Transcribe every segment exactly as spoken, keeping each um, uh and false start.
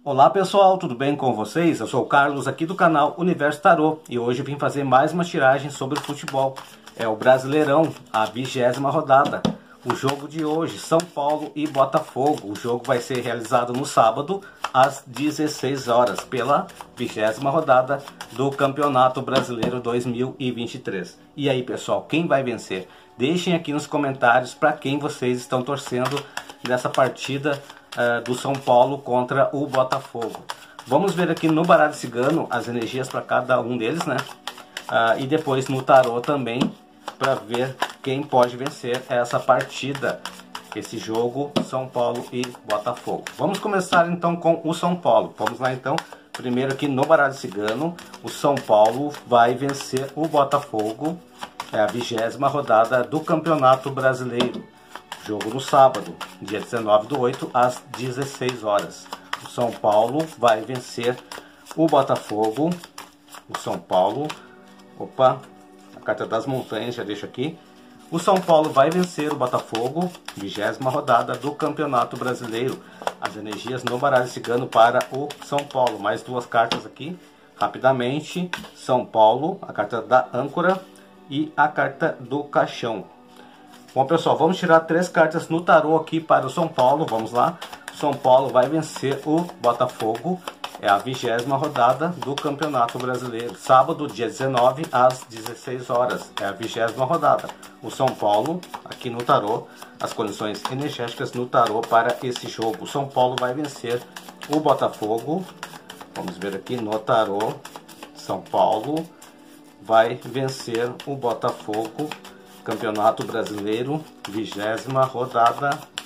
Olá pessoal, tudo bem com vocês? Eu sou o Carlos aqui do canal Universo Tarô e hoje eu vim fazer mais uma tiragem sobre o futebol. É o Brasileirão, a vigésima rodada. O jogo de hoje, São Paulo e Botafogo. O jogo vai ser realizado no sábado às dezesseis horas pela vigésima rodada do Campeonato Brasileiro dois mil e vinte e três. E aí pessoal, quem vai vencer? Deixem aqui nos comentários para quem vocês estão torcendo nessa partida Uh, do São Paulo contra o Botafogo. Vamos ver aqui no baralho cigano as energias para cada um deles, né? Uh, e depois no tarô também, para ver quem pode vencer essa partida, esse jogo São Paulo e Botafogo. Vamos começar então com o São Paulo. Vamos lá então. Primeiro aqui no baralho cigano, o São Paulo vai vencer o Botafogo. É a vigésima rodada do Campeonato Brasileiro. Jogo no sábado, dia dezenove do oito, às dezesseis horas. O São Paulo vai vencer o Botafogo. O São Paulo... Opa, a carta das montanhas, já deixo aqui. O São Paulo vai vencer o Botafogo, vigésima rodada do Campeonato Brasileiro. As energias no baralho cigano para o São Paulo. Mais duas cartas aqui, rapidamente. São Paulo, a carta da âncora e a carta do caixão. Bom pessoal, vamos tirar três cartas no tarô aqui para o São Paulo, vamos lá. O São Paulo vai vencer o Botafogo, é a vigésima rodada do Campeonato Brasileiro. Sábado, dia dezenove, às dezesseis horas, é a vigésima rodada. O São Paulo, aqui no tarô, as condições energéticas no tarô para esse jogo. O São Paulo vai vencer o Botafogo, vamos ver aqui no tarô. São Paulo vai vencer o Botafogo. Campeonato Brasileiro, vigésima rodada,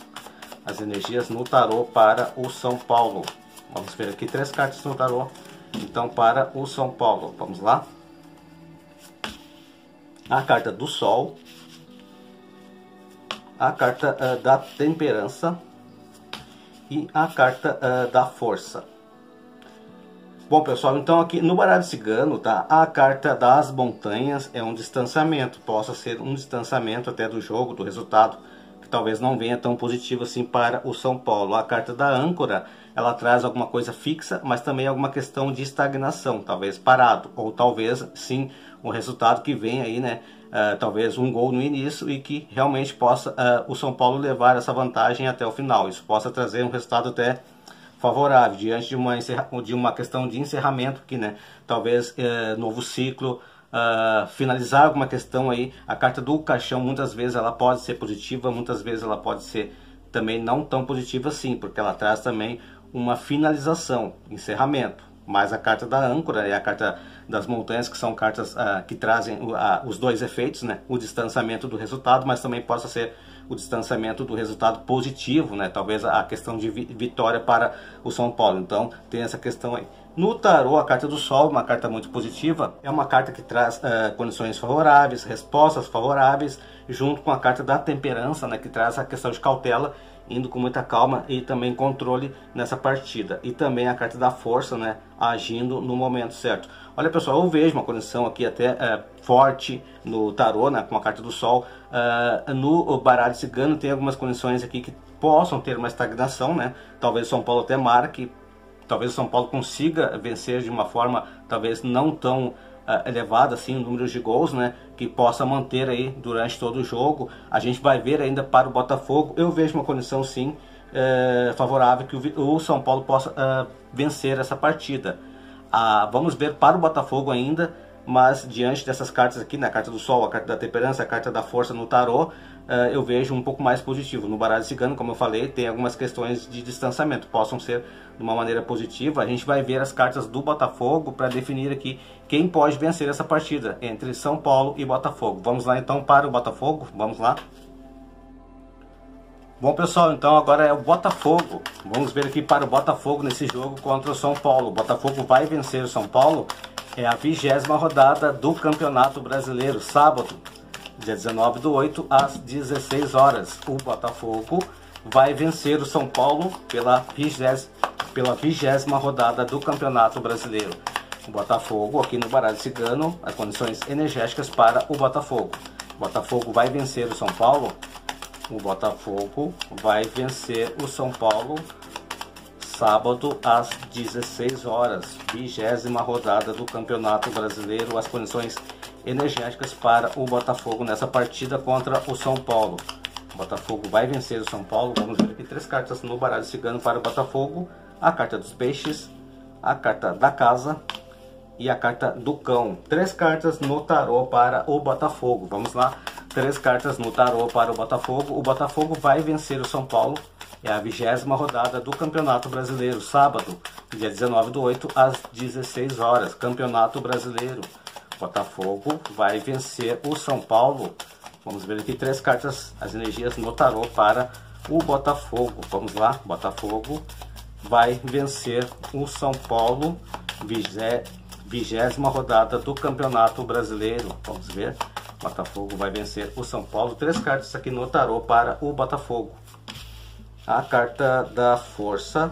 as energias no tarô para o São Paulo. Vamos ver aqui três cartas no tarô, então para o São Paulo, vamos lá. A carta do Sol, a carta uh, da Temperança e a carta uh, da Força. Bom pessoal, então aqui no baralho cigano, tá? A carta das montanhas é um distanciamento, possa ser um distanciamento até do jogo, do resultado, que talvez não venha tão positivo assim para o São Paulo. A carta da âncora, ela traz alguma coisa fixa, mas também alguma questão de estagnação, talvez parado, ou talvez sim um resultado que vem aí, né? Uh, talvez um gol no início e que realmente possa uh, o São Paulo levar essa vantagem até o final. Isso possa trazer um resultado até favorável, diante de uma, de uma questão de encerramento aqui, né? Talvez é, novo ciclo, uh, finalizar alguma questão aí. A carta do caixão, muitas vezes ela pode ser positiva, muitas vezes ela pode ser também não tão positiva assim, porque ela traz também uma finalização, encerramento. Mas a carta da âncora e a carta das montanhas, que são cartas uh, que trazem uh, os dois efeitos, né? O distanciamento do resultado, mas também possa ser o distanciamento do resultado positivo, né? Talvez a questão de vitória para o São Paulo. Então tem essa questão aí. No tarô, a carta do Sol, uma carta muito positiva, é uma carta que traz uh, condições favoráveis, respostas favoráveis, junto com a carta da Temperança, né? Que traz a questão de cautela, indo com muita calma e também controle nessa partida. E também a carta da Força, né? Agindo no momento certo. Olha pessoal, eu vejo uma condição aqui até é, forte no tarô, né? Com a carta do Sol. Uh, no baralho cigano tem algumas condições aqui que possam ter uma estagnação, né? Talvez o São Paulo até marque, talvez o São Paulo consiga vencer de uma forma talvez não tão uh, elevada assim o número de gols, né? Que possa manter aí durante todo o jogo. A gente vai ver ainda para o Botafogo. Eu vejo uma condição sim uh, favorável que o, o São Paulo possa uh, vencer essa partida. Uh, vamos ver para o Botafogo ainda, mas diante dessas cartas aqui, na carta do Sol, a carta da Temperança, a carta da Força no tarô, uh, eu vejo um pouco mais positivo. No baralho cigano, como eu falei, tem algumas questões de distanciamento, possam ser de uma maneira positiva. A gente vai ver as cartas do Botafogo para definir aqui quem pode vencer essa partida entre São Paulo e Botafogo. Vamos lá então para o Botafogo, vamos lá. Bom pessoal, então agora é o Botafogo. Vamos ver aqui para o Botafogo nesse jogo contra o São Paulo. O Botafogo vai vencer o São Paulo. É a vigésima rodada do Campeonato Brasileiro, sábado, dia dezenove do oito, às dezesseis horas. O Botafogo vai vencer o São Paulo pela vigésima, pela vigésima rodada do Campeonato Brasileiro. O Botafogo, aqui no baralho cigano, as condições energéticas para o Botafogo. O Botafogo vai vencer o São Paulo. O Botafogo vai vencer o São Paulo sábado às dezesseis horas, vigésima rodada do Campeonato Brasileiro, as condições energéticas para o Botafogo nessa partida contra o São Paulo. O Botafogo vai vencer o São Paulo. Vamos ver aqui três cartas no baralho cigano para o Botafogo: a carta dos peixes, a carta da casa e a carta do cão. Três cartas no tarô para o Botafogo. Vamos lá, três cartas no tarô para o Botafogo. O Botafogo vai vencer o São Paulo. É a vigésima rodada do Campeonato Brasileiro, sábado, dia dezenove do oito, às dezesseis horas. Campeonato Brasileiro. Botafogo vai vencer o São Paulo. Vamos ver aqui três cartas, as energias no tarô para o Botafogo. Vamos lá, Botafogo vai vencer o São Paulo, vigésima rodada do Campeonato Brasileiro. Vamos ver, Botafogo vai vencer o São Paulo. Três cartas aqui no tarô para o Botafogo: a carta da força,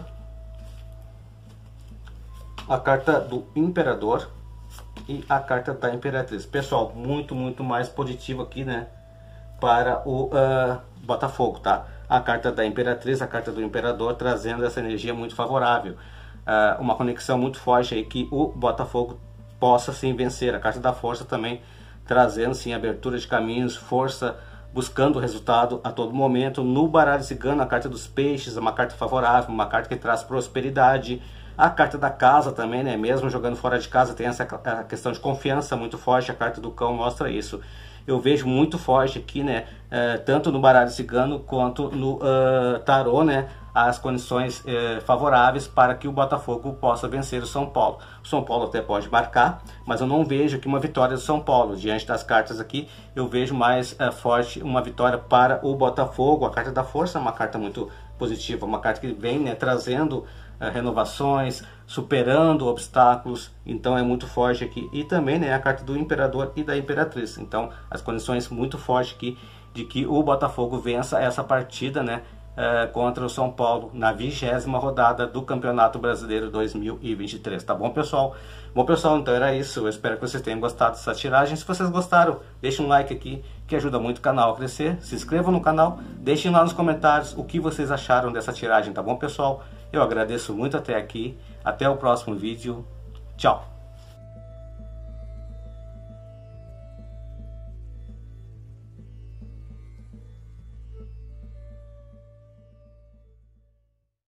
a carta do imperador e a carta da imperatriz. Pessoal, muito, muito mais positivo aqui, né, para o uh, Botafogo, tá? A carta da imperatriz, a carta do imperador, trazendo essa energia muito favorável. Uh, uma conexão muito forte aí que o Botafogo possa sim vencer. A carta da força também trazendo sim abertura de caminhos, força, buscando o resultado a todo momento. No baralho cigano, a carta dos peixes é uma carta favorável, uma carta que traz prosperidade. A carta da casa também, né? Mesmo jogando fora de casa, tem essa questão de confiança muito forte. A carta do cão mostra isso. Eu vejo muito forte aqui, né? Uh, tanto no baralho cigano quanto no uh, tarô, né? As condições uh, favoráveis para que o Botafogo possa vencer o São Paulo. O São Paulo até pode marcar, mas eu não vejo aqui uma vitória do São Paulo. Diante das cartas aqui, eu vejo mais uh, forte uma vitória para o Botafogo. A carta da força é uma carta muito positiva, uma carta que vem, né, trazendo uh, renovações, superando obstáculos. Então é muito forte aqui. E também, né, a carta do imperador e da imperatriz. Então as condições muito fortes aqui de que o Botafogo vença essa partida, né, uh, contra o São Paulo na vigésima rodada do Campeonato Brasileiro dois mil e vinte e três. Tá bom, pessoal? Bom, pessoal, então era isso. Eu espero que vocês tenham gostado dessa tiragem. Se vocês gostaram, deixem um like aqui, que ajuda muito o canal a crescer. Se inscrevam no canal, deixem lá nos comentários o que vocês acharam dessa tiragem, tá bom, pessoal? Eu agradeço muito até aqui. Até o próximo vídeo. Tchau!